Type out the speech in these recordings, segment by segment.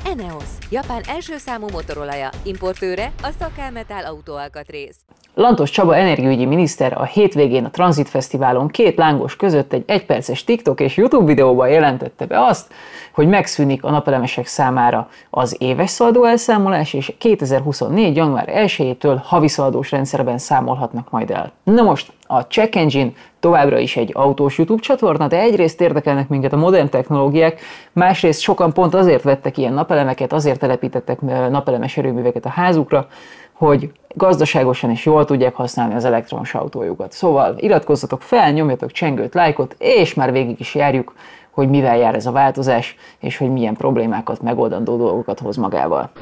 ENEOS, Japán első számú motorolaja, importőre a Szakámetál autóalkatrész. Lantos Csaba energiaügyi miniszter a hétvégén a Transit Fesztiválon két lángos között egy egyperces TikTok és YouTube videóban jelentette be azt, hogy megszűnik a napelemesek számára az éves szaldóelszámolás, és 2024. január 1-től havi szaldós rendszerben számolhatnak majd el. Na most, a Check Engine továbbra is egy autós YouTube csatorna, de egyrészt érdekelnek minket a modern technológiák, másrészt sokan pont azért vettek ilyen napelemeket, azért telepítettek napelemes erőműveket a házukra, hogy gazdaságosan és jól tudják használni az elektromos autójukat. Szóval iratkozzatok fel, nyomjatok csengőt, lájkot, és már végig is járjuk, hogy mivel jár ez a változás, és hogy milyen problémákat, megoldandó dolgokat hoz magával.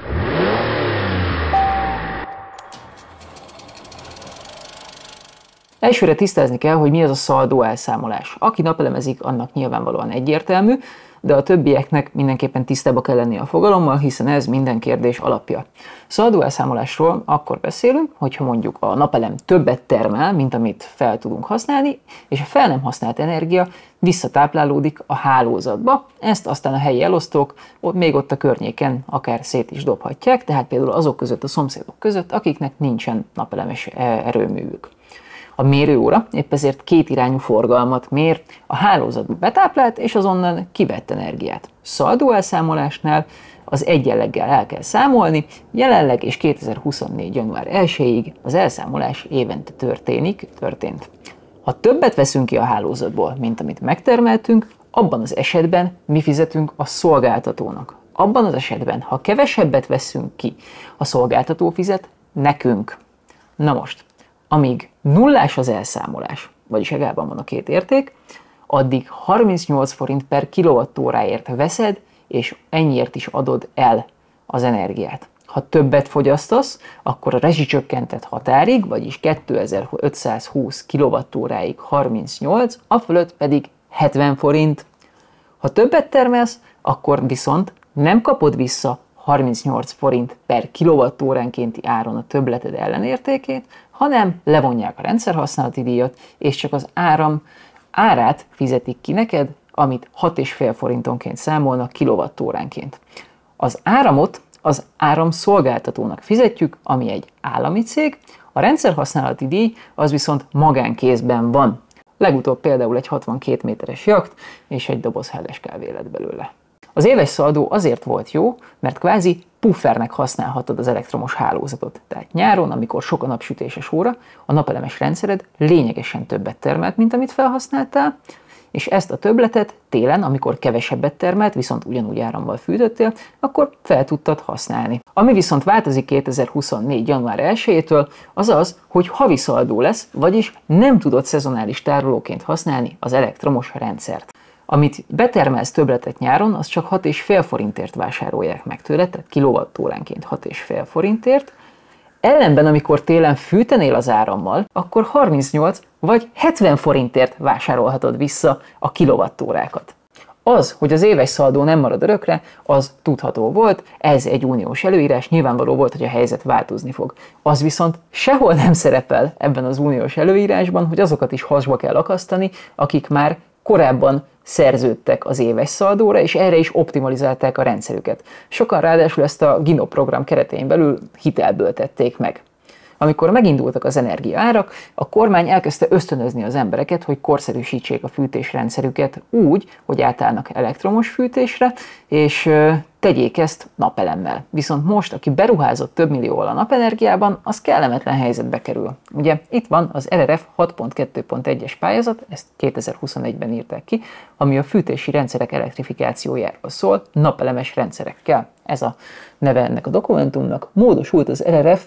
Elsőre tisztázni kell, hogy mi az a szaldóelszámolás. Aki napelemezik, annak nyilvánvalóan egyértelmű, de a többieknek mindenképpen tisztába kell lenni a fogalommal, hiszen ez minden kérdés alapja. Szaldóelszámolásról akkor beszélünk, hogyha mondjuk a napelem többet termel, mint amit fel tudunk használni, és a fel nem használt energia visszatáplálódik a hálózatba. Ezt aztán a helyi elosztók még ott a környéken akár szét is dobhatják, tehát például azok között, a szomszédok között, akiknek nincsen napelemes erőművük. A mérőóra épp ezért kétirányú forgalmat mér, a hálózatba betáplált és azonnan kivett energiát. Szaldóelszámolásnál az egyenleggel el kell számolni, jelenleg és 2024. január 1-ig az elszámolás évente történt. Ha többet veszünk ki a hálózatból, mint amit megtermeltünk, abban az esetben mi fizetünk a szolgáltatónak. Abban az esetben, ha kevesebbet veszünk ki, a szolgáltató fizet nekünk. Na most, amíg nullás az elszámolás, vagyis egálban van a két érték, addig 38 forint per kilowattóráért veszed, és ennyiért is adod el az energiát. Ha többet fogyasztasz, akkor a rezsicsökkentett határig, vagyis 2520 kilowattóráig 38, a fölött pedig 70 forint. Ha többet termelsz, akkor viszont nem kapod vissza 38 forint per kilowattóránkénti áron a többleted ellenértékét, hanem levonják a rendszerhasználati díjat, és csak az áram árát fizetik ki neked, amit 6,5 forintonként számolnak kilowattóránként. Az áramot az áramszolgáltatónak fizetjük, ami egy állami cég, a rendszerhasználati díj az viszont magánkézben van. Legutóbb például egy 62 méteres jacht és egy doboz helles kávé lett belőle. Az éves szaldó azért volt jó, mert kvázi puffernek használhatod az elektromos hálózatot. Tehát nyáron, amikor sok a napsütéses óra, a napelemes rendszered lényegesen többet termelt, mint amit felhasználtál, és ezt a többletet télen, amikor kevesebbet termelt, viszont ugyanúgy árammal fűtöttél, akkor fel tudtad használni. Ami viszont változik 2024. január 1-től, az az, hogy havi szaldó lesz, vagyis nem tudod szezonális tárolóként használni az elektromos rendszert. Amit betermelsz többletet nyáron, az csak 6,5 forintért vásárolják meg tőled, tehát kilowattóránként 6,5 forintért. Ellenben, amikor télen fűtenél az árammal, akkor 38 vagy 70 forintért vásárolhatod vissza a kilowattórákat. Az, hogy az éves szaldó nem marad örökre, az tudható volt, ez egy uniós előírás, nyilvánvaló volt, hogy a helyzet változni fog. Az viszont sehol nem szerepel ebben az uniós előírásban, hogy azokat is hasba kell akasztani, akik már korábban szerződtek az éves szaldóra, és erre is optimalizálták a rendszerüket. Sokan ráadásul ezt a GINO program keretein belül hitelből tették meg. Amikor megindultak az energiaárak, a kormány elkezdte ösztönözni az embereket, hogy korszerűsítsék a fűtésrendszerüket úgy, hogy átállnak elektromos fűtésre, és tegyék ezt napelemmel. Viszont most, aki beruházott több millióval a napenergiában, az kellemetlen helyzetbe kerül. Ugye itt van az RRF 6.2.1-es pályázat, ezt 2021-ben írták ki, ami a fűtési rendszerek elektrifikációjáról szól, napelemes rendszerekkel. Ez a neve ennek a dokumentumnak. Módosult az RRF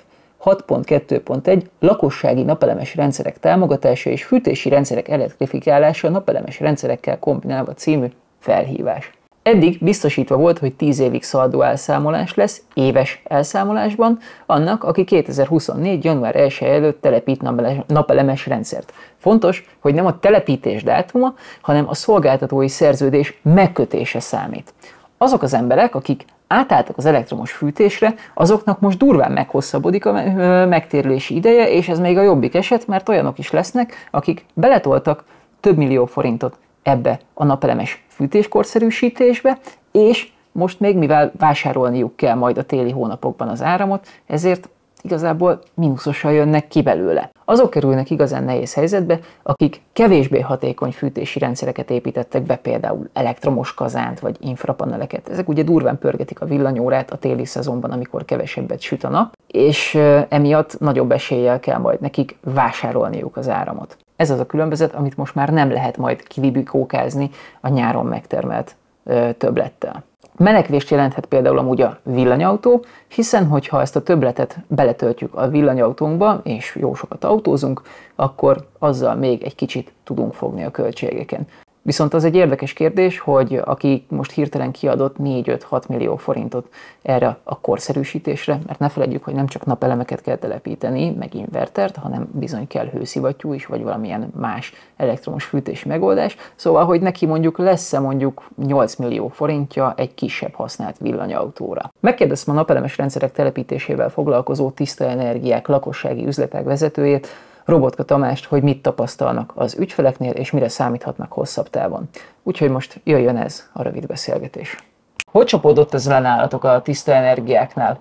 6.2.1 lakossági napelemes rendszerek támogatása és fűtési rendszerek elektrifikálása napelemes rendszerekkel kombinálva című felhívás. Eddig biztosítva volt, hogy 10 évig szaldó elszámolás lesz, éves elszámolásban, annak, aki 2024. január 1 előtt telepít napelemes rendszert. Fontos, hogy nem a telepítés dátuma, hanem a szolgáltatói szerződés megkötése számít. Azok az emberek, akik átálltak az elektromos fűtésre, azoknak most durván meghosszabbodik a megtérülési ideje, és ez még a jobbik eset, mert olyanok is lesznek, akik beletoltak több millió forintot ebbe a napelemes fűtéskorszerűsítésbe, és Most még mivel vásárolniuk kell majd a téli hónapokban az áramot, ezért igazából mínuszosan jönnek ki belőle. Azok kerülnek igazán nehéz helyzetbe, akik kevésbé hatékony fűtési rendszereket építettek be, például elektromos kazánt vagy infrapaneleket. Ezek ugye durván pörgetik a villanyórát a téli szezonban, amikor kevesebbet süt a nap, és emiatt nagyobb eséllyel kell majd nekik vásárolniuk az áramot. Ez az a különbözet, amit most már nem lehet majd kibibikókázni a nyáron megtermelt többlettel. Menekvést jelenthet például amúgy a villanyautó, hiszen hogyha ezt a többletet beletöltjük a villanyautónkba, és jó sokat autózunk, akkor azzal még egy kicsit tudunk fogni a költségeken. Viszont az egy érdekes kérdés, hogy aki most hirtelen kiadott 4-5-6 millió forintot erre a korszerűsítésre, mert ne feledjük, hogy nem csak napelemeket kell telepíteni, meg invertert, hanem bizony kell hőszivattyú is, vagy valamilyen más elektromos fűtési megoldás. Szóval, hogy neki lesz-e mondjuk 8 millió forintja egy kisebb használt villanyautóra. Megkérdeztem a napelemes rendszerek telepítésével foglalkozó Tiszta Energiák lakossági üzletág vezetőjét, Robotka Tamást, hogy mit tapasztalnak az ügyfeleknél, és mire számíthatnak hosszabb távon. Úgyhogy most jöjjön ez a rövid beszélgetés. Hogy csapódott ez le nálatok a Tiszta Energiáknál?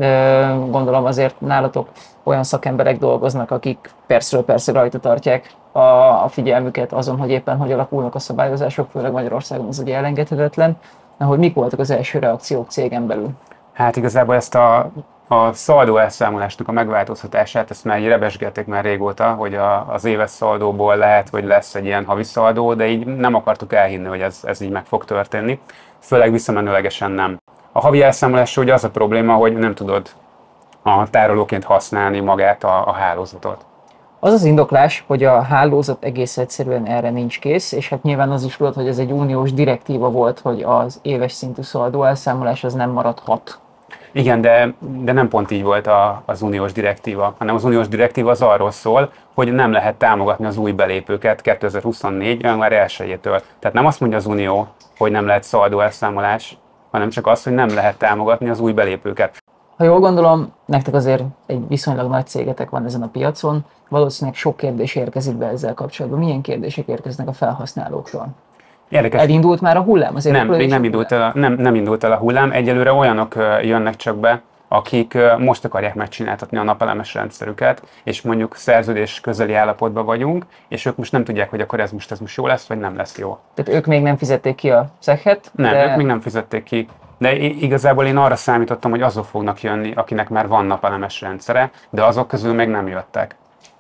Gondolom azért nálatok olyan szakemberek dolgoznak, akik percről percre rajta tartják a figyelmüket azon, hogy éppen hogy alakulnak a szabályozások, főleg Magyarországon ez ugye elengedhetetlen. Hogy mik voltak az első reakciók cégen belül? Hát igazából ezt a szaldó elszámolásnak a megváltoztatását, ezt már rebesgették már régóta, hogy az éves szaldóból lehet, hogy lesz egy ilyen havi szaldó, de így nem akartuk elhinni, hogy ez így meg fog történni, főleg visszamenőlegesen nem. A havi elszámolásra ugye az a probléma, hogy nem tudod a tárolóként használni magát a hálózatot. Az az indoklás, hogy a hálózat egész egyszerűen erre nincs kész, és hát nyilván az is volt, hogy ez egy uniós direktíva volt, hogy az éves szintű szaldó elszámolás az nem maradhat. Igen, de nem pont így volt az uniós direktíva, hanem az uniós direktíva az arról szól, hogy nem lehet támogatni az új belépőket 2024. január 1-től. Tehát nem azt mondja az unió, hogy nem lehet szaldó elszámolás, hanem csak az, hogy nem lehet támogatni az új belépőket. Ha jól gondolom, nektek azért egy viszonylag nagy cégetek van ezen a piacon, valószínűleg sok kérdés érkezik be ezzel kapcsolatban. Milyen kérdések érkeznek a felhasználóktól? Érdekes. Elindult már a hullám? Nem, még nem indult el a hullám. Egyelőre olyanok jönnek csak be, akik most akarják megcsináltatni a napelemes rendszerüket, és mondjuk szerződés közeli állapotban vagyunk, és ők most nem tudják, hogy akkor ez most jó lesz, vagy nem lesz jó. Tehát ők még nem fizették ki a cechet? Nem, ők még nem fizették ki. De igazából én arra számítottam, hogy azok fognak jönni, akinek már van napelemes rendszere, de azok közül még nem jöttek.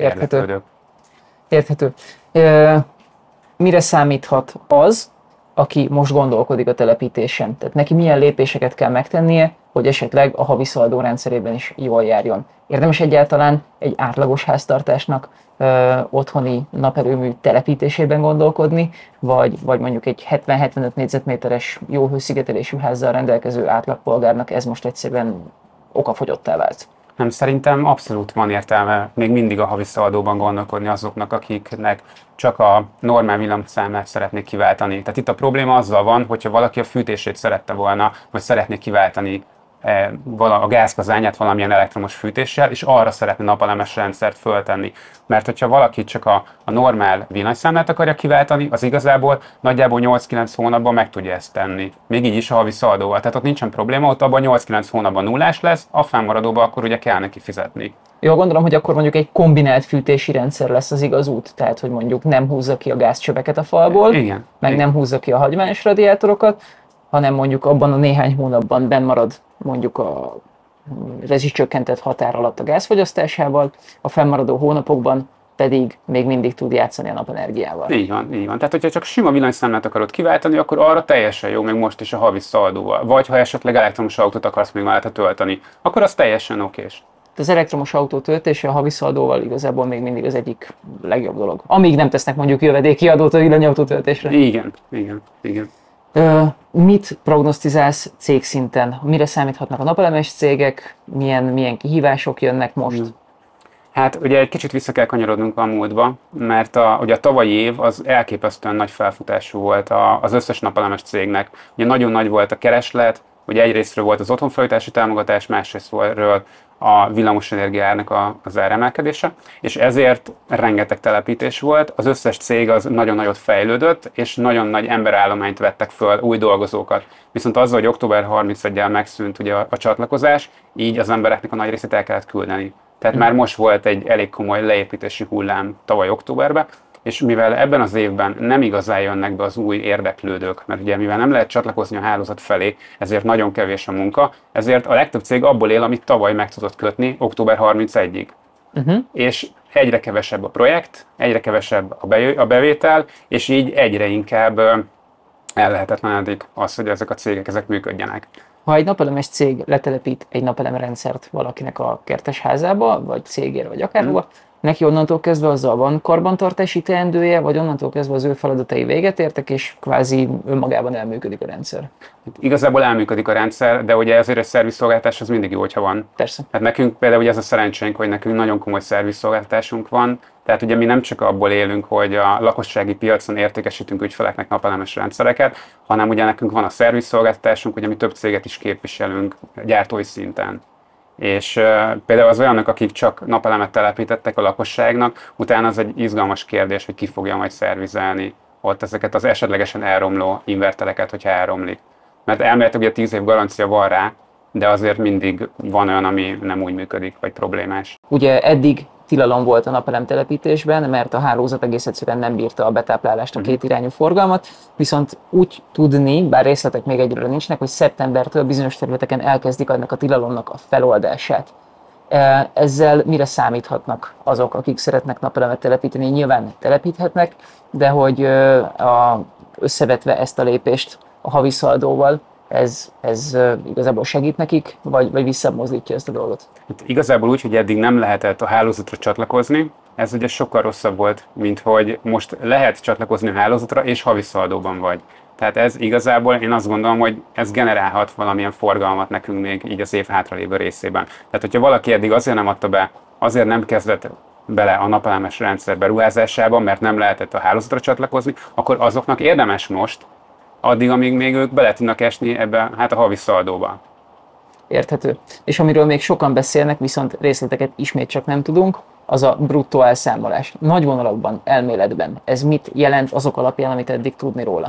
Érthető. Mire számíthat az, aki most gondolkodik a telepítésen? Tehát neki milyen lépéseket kell megtennie, hogy esetleg a havi szaldó rendszerében is jól járjon? Érdemes egyáltalán egy átlagos háztartásnak otthoni naperőmű telepítésében gondolkodni, vagy mondjuk egy 70-75 négyzetméteres jó hőszigetelésű házzal rendelkező átlagpolgárnak ez most egyszerűen okafogyottá vált? Nem, szerintem abszolút van értelme még mindig a havi szaldóban gondolkodni azoknak, akiknek csak a normál villamszámlát szeretnék kiváltani. Tehát itt a probléma azzal van, hogyha valaki a fűtését szerette volna, vagy szeretné kiváltani a gázkazányát valamilyen elektromos fűtéssel, és arra szeretne napelemes rendszert föltenni. Mert hogyha valaki csak a normál villanyszámlát akarja kiváltani, az igazából nagyjából 8-9 hónapban meg tudja ezt tenni. Még így is a havi szaldóval. Tehát ott nincsen probléma, ott abban 8-9 hónapban nullás lesz, a fennmaradóban akkor ugye kell neki fizetni. Jól gondolom, hogy akkor mondjuk egy kombinált fűtési rendszer lesz az igaz út, tehát hogy mondjuk nem húzza ki a gázcsöveket a falból, igen, meg igen. Nem húzza ki a hagyományos radiátorokat, hanem mondjuk abban a néhány hónapban benn marad mondjuk a rezsicsökkentett határ alatt a gázfogyasztásával, a fennmaradó hónapokban pedig még mindig tud játszani a napenergiával. Így van, így van. Tehát, hogyha csak sima villanyszámlát akarod kiváltani, akkor arra teljesen jó, még most is a havi szaldóval. Vagy ha esetleg elektromos autót akarsz még mellette tölteni, akkor az teljesen okés. Az elektromos autó töltése a havi szaldóval igazából még mindig az egyik legjobb dolog. Amíg nem tesznek mondjuk jövedéki adót a villanyautó töltésre. Igen. Mit prognosztizálsz cégszinten? Mire számíthatnak a napelemes cégek? Milyen kihívások jönnek most? Hát ugye egy kicsit vissza kell kanyarodnunk a múltba, mert ugye a tavalyi év az elképesztően nagy felfutású volt az összes napelemes cégnek. Ugye nagyon nagy volt a kereslet, Ugye egyrésztről volt az otthonfelújítási támogatás, másrésztről a villamosenergiának az áremelkedése, és ezért rengeteg telepítés volt, az összes cég az nagyon nagyot fejlődött, és nagyon nagy emberállományt vettek föl, új dolgozókat. Viszont azzal, hogy október 31-el megszűnt ugye a csatlakozás, így az embereknek a nagy részét el kellett küldeni. Tehát már most volt egy elég komoly leépítési hullám tavaly októberben, és mivel ebben az évben nem igazán jönnek be az új érdeklődők, mert ugye mivel nem lehet csatlakozni a hálózat felé, ezért nagyon kevés a munka, ezért a legtöbb cég abból él, amit tavaly meg tudott kötni október 31-ig. És egyre kevesebb a projekt, egyre kevesebb a bevétel, és így egyre inkább ellehetetlenedik az, hogy ezek a cégek ezek működjenek. Ha egy napelemes cég letelepít egy napelemrendszert valakinek a kertes házába, vagy cégére, vagy akárhova, neki onnantól kezdve azzal van karbantartási teendője, vagy onnantól kezdve az ő feladatai véget értek, és kvázi önmagában elműködik a rendszer? Igazából elműködik a rendszer, de ugye ezért a szervizszolgáltatás az mindig jó, hogyha van. Persze. Hát nekünk például ugye ez a szerencsénk, hogy nekünk nagyon komoly szervizszolgáltatásunk van, tehát ugye mi nem csak abból élünk, hogy a lakossági piacon értékesítünk ügyfeleknek napelemes rendszereket, hanem ugye nekünk van a szervizszolgáltatásunk, ugye mi több céget is képviselünk gyártói szinten. És például az olyanok, akik csak napelemet telepítettek a lakosságnak, utána az egy izgalmas kérdés, hogy ki fogja majd szervizelni ott ezeket az esetlegesen elromló invertereket, hogyha elromlik. Mert elméletileg ugye 10 év garancia van rá, de azért mindig van olyan, ami nem úgy működik, vagy problémás. Ugye eddig tilalom volt a napelem telepítésben, mert a hálózat egész egyszerűen nem bírta a betáplálást, a kétirányú forgalmat, viszont úgy tudni, bár részletek még egyről nincsenek, hogy szeptembertől bizonyos területeken elkezdik ennek a tilalomnak a feloldását. Ezzel mire számíthatnak azok, akik szeretnek napelemet telepíteni? Nyilván telepíthetnek, de hogy összevetve ezt a lépést a havi szaldóval, ez igazából segít nekik, vagy visszamozdítja ezt a dolgot? Itt igazából úgy, hogy eddig nem lehetett a hálózatra csatlakozni, ez ugye sokkal rosszabb volt, mint hogy most lehet csatlakozni a hálózatra, és havi szaldóban vagy. Tehát ez igazából, én azt gondolom, hogy ez generálhat valamilyen forgalmat nekünk még így az év hátralévő részében. Tehát, hogyha valaki eddig azért nem adta be, azért nem kezdett bele a napelemes rendszer beruházásában, mert nem lehetett a hálózatra csatlakozni, akkor azoknak érdemes most, addig, amíg még ők bele tudnak esni ebbe hát a havi szaldóba. Érthető. És amiről még sokan beszélnek, viszont részleteket ismét csak nem tudunk, az a bruttó elszámolás. Nagy vonalakban, elméletben ez mit jelent azok alapján, amit eddig tudni róla?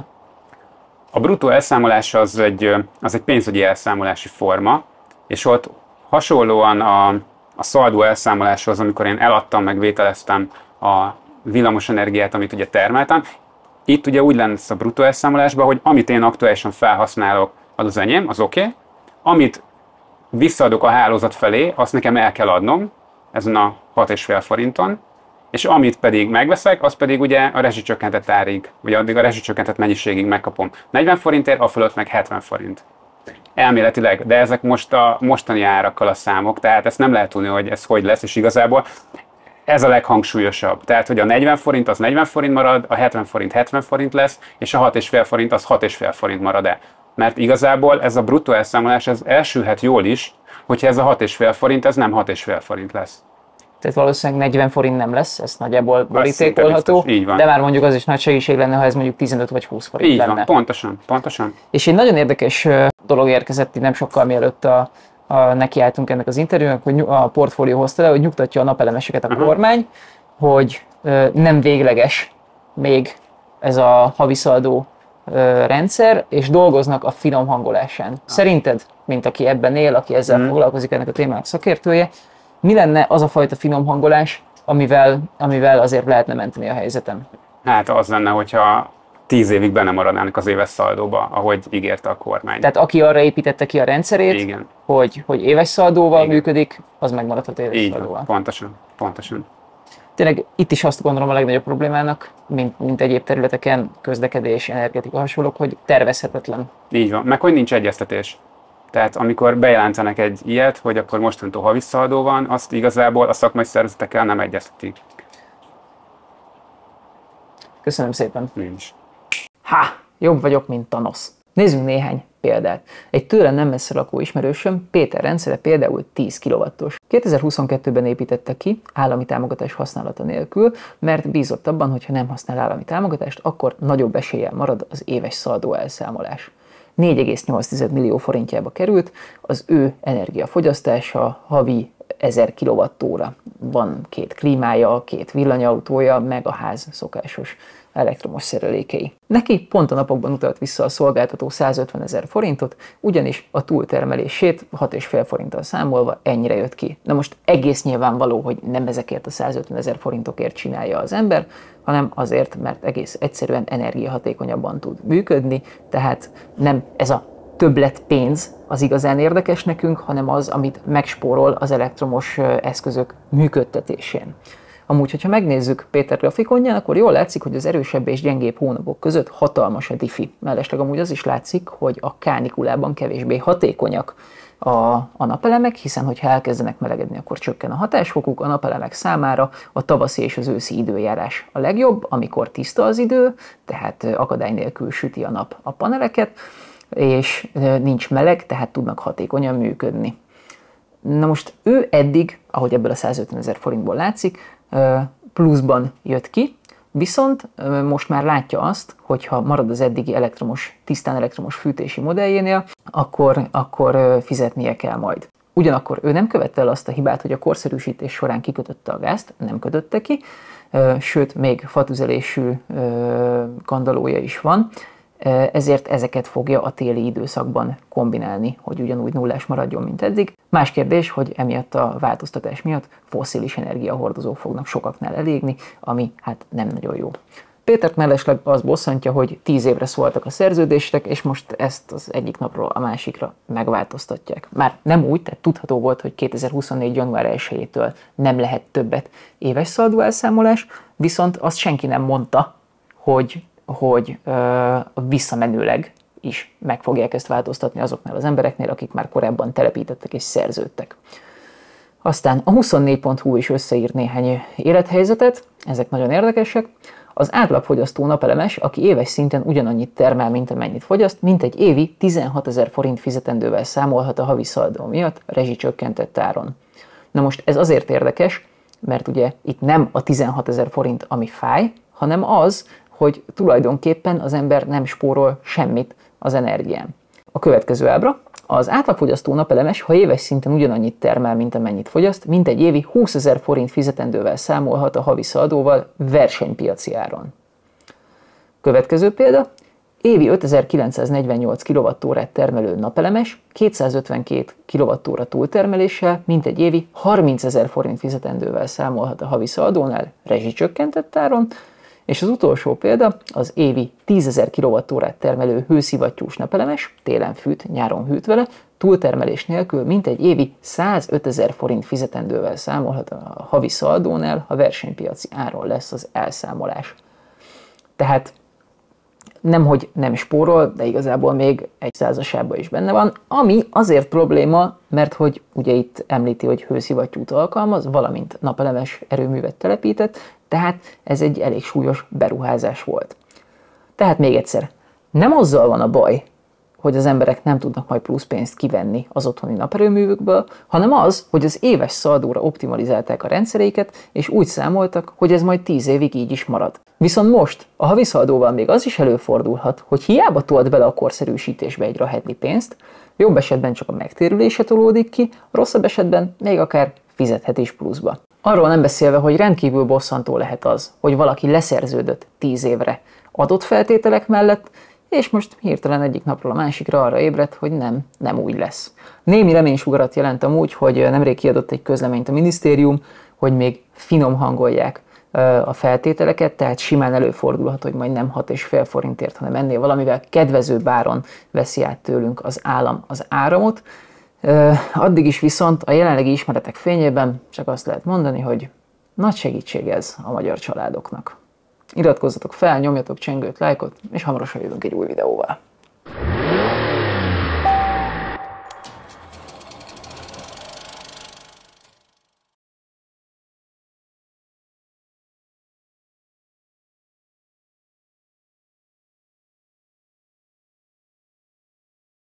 A bruttó elszámolás az egy pénzügyi elszámolási forma, és ott hasonlóan a szaldó elszámoláshoz, amikor én eladtam, meg vételeztem a villamosenergiát, amit ugye termeltem, itt ugye úgy lesz a bruttó elszámolásban, hogy amit én aktuálisan felhasználok, az enyém, az oké. Amit visszaadok a hálózat felé, azt nekem el kell adnom, ezen a 6,5 forinton, és amit pedig megveszek, az pedig ugye a rezsicsökkentett árig, vagy addig a rezsicsökkentett mennyiségig megkapom. 40 forintért, a fölött meg 70 forint. Elméletileg, de ezek most a mostani árakkal a számok, tehát ezt nem lehet tudni, hogy ez hogy lesz, és igazából ez a leghangsúlyosabb. Tehát, hogy a 40 forint az 40 forint marad, a 70 forint 70 forint lesz, és a 6,5 forint az 6,5 forint marad-e. Mert igazából ez a bruttó elszámolás ez elsülhet jól is, hogyha ez a 6,5 forint, ez nem 6,5 forint lesz. Tehát valószínűleg 40 forint nem lesz, ez nagyjából borítékolható, de már mondjuk az is nagy segítség lenne, ha ez mondjuk 15 vagy 20 forint így lenne. Van, pontosan. És egy nagyon érdekes dolog érkezett nem sokkal mielőtt nekiálltunk ennek az interjúnak, hogy a portfólió hozta le, hogy nyugtatja a napelemeseket a kormány, hogy nem végleges még ez a haviszaldó rendszer, és dolgoznak a finom hangolásán. Szerinted, mint aki ebben él, aki ezzel foglalkozik, ennek a témának szakértője, mi lenne az a fajta finom hangolás, amivel azért lehetne menteni a helyzetem? Hát az lenne, hogyha 10 évig benne maradnának az éves szaldóba, ahogy ígérte a kormány. Tehát aki arra építette ki a rendszerét, igen, hogy éves szaldóval működik, az megmaradhat éves így szaldóval. Van, pontosan. Tényleg itt is azt gondolom a legnagyobb problémának, mint egyéb területeken, közlekedés, energetika hasonlók, hogy tervezhetetlen. Így van, meg hogy nincs egyeztetés. Tehát amikor bejelentenek egy ilyet, hogy akkor mostantól havi szaldó van, azt igazából a szakmai szervezetekkel nem egyeztetik. Köszönöm szépen. Nincs. Jobb vagyok, mint Thanos. Nézzünk néhány példát. Egy tőle nem messze lakó ismerősöm, Péter rendszere például 10 kW-os. 2022-ben építette ki állami támogatás használata nélkül, mert bízott abban, hogy ha nem használ állami támogatást, akkor nagyobb eséllyel marad az éves szaldó elszámolás. 4,8 millió forintjába került, az ő energiafogyasztása havi 1000 kWh. Van 2 klímája, 2 villanyautója, meg a ház szokásos elektromos szerelékei. Neki pont a napokban utalt vissza a szolgáltató 150 000 forintot, ugyanis a túltermelését 6,5 forinttal számolva ennyire jött ki. Na most egész nyilvánvaló, hogy nem ezekért a 150 000 forintokért csinálja az ember, hanem azért, mert egész egyszerűen energiahatékonyabban tud működni, tehát nem ez a többlet pénz az igazán érdekes nekünk, hanem az, amit megspórol az elektromos eszközök működtetésén. Amúgy, hogyha megnézzük Péter grafikonján, akkor jól látszik, hogy az erősebb és gyengébb hónapok között hatalmas a diffi. Mellesleg amúgy az is látszik, hogy a kánikulában kevésbé hatékonyak a napelemek, hiszen hogyha elkezdenek melegedni, akkor csökken a hatásfokuk. A napelemek számára a tavaszi és az őszi időjárás a legjobb, amikor tiszta az idő, tehát akadály nélkül süti a nap a paneleket, és nincs meleg, tehát tudnak hatékonyan működni. Na most ő eddig, ahogy ebből a 150 000 forintból látszik, pluszban jött ki, viszont most már látja azt, hogy ha marad az eddigi tisztán elektromos fűtési modelljénél, akkor fizetnie kell majd. Ugyanakkor ő nem követte el azt a hibát, hogy a korszerűsítés során kikötötte a gázt, nem kötötte ki, sőt, még fatüzelésű kandallója is van, ezért ezeket fogja a téli időszakban kombinálni, hogy ugyanúgy nullás maradjon, mint eddig. Más kérdés, hogy emiatt a változtatás miatt fosszilis energiahordozók fognak sokaknál elégni, ami hát nem nagyon jó. Pétert mellesleg az bosszantja, hogy 10 évre szóltak a szerződések, és most ezt az egyik napról a másikra megváltoztatják. Már nem úgy, tehát tudható volt, hogy 2024. január 1-től nem lehet többet éves szaldó elszámolás, viszont azt senki nem mondta, hogy visszamenőleg is meg fogják ezt változtatni azoknál az embereknél, akik már korábban telepítettek és szerződtek. Aztán a 24.hu is összeír néhány élethelyzetet, ezek nagyon érdekesek. Az átlagfogyasztó napelemes, aki éves szinten ugyanannyit termel, mint amennyit fogyaszt, mintegy évi 16 000 forint fizetendővel számolhat a havi szaldó miatt rezsicsökkentett áron. Na most ez azért érdekes, mert ugye itt nem a 16 000 forint, ami fáj, hanem az, hogy tulajdonképpen az ember nem spórol semmit az energián. A következő ábra. Az átlagfogyasztó napelemes, ha éves szinten ugyanannyit termel, mint amennyit fogyaszt, mintegy évi 20 000 forint fizetendővel számolhat a havi szaldóval versenypiaci áron. Következő példa. Évi 5948 kWh termelő napelemes, 252 kWh túltermeléssel, mintegy évi 30 000 forint fizetendővel számolhat a havi szaldónál rezsicsökkentett áron, és az utolsó példa az évi 10 000 kWh termelő hőszivattyús napelemes, télen fűt, nyáron hűt vele, túltermelés nélkül mintegy évi 105 000 forint fizetendővel számolhat a havi szaldónál, ha versenypiaci áron lesz az elszámolás. Tehát nemhogy nem spórol, de igazából még egy százasában is benne van, ami azért probléma, mert hogy ugye itt említi, hogy hőszivattyút alkalmaz, valamint napelemes erőművet telepített, tehát ez egy elég súlyos beruházás volt. Tehát még egyszer, nem azzal van a baj, hogy az emberek nem tudnak majd plusz pénzt kivenni az otthoni naperőművükből, hanem az, hogy az éves szaldóra optimalizálták a rendszereiket, és úgy számoltak, hogy ez majd 10 évig így is marad. Viszont most a havi szaldóval még az is előfordulhat, hogy hiába tolt bele a korszerűsítésbe egy rahedli pénzt, jobb esetben csak a megtérülése tolódik ki, rosszabb esetben még akár fizethet is pluszba. Arról nem beszélve, hogy rendkívül bosszantó lehet az, hogy valaki leszerződött 10 évre adott feltételek mellett, és most hirtelen egyik napról a másikra arra ébredt, hogy nem úgy lesz. Némi reménysugarat jelent amúgy, hogy nemrég kiadott egy közleményt a minisztérium, hogy még finom hangolják a feltételeket, tehát simán előfordulhat, hogy majd nem 6,5 forintért, hanem ennél valamivel kedvezőbb áron veszi át tőlünk az állam az áramot. Addig is viszont a jelenlegi ismeretek fényében csak azt lehet mondani, hogy nagy segítség ez a magyar családoknak. Iratkozzatok fel, nyomjatok csengőt, lájkot, és hamarosan jövünk egy új videóval.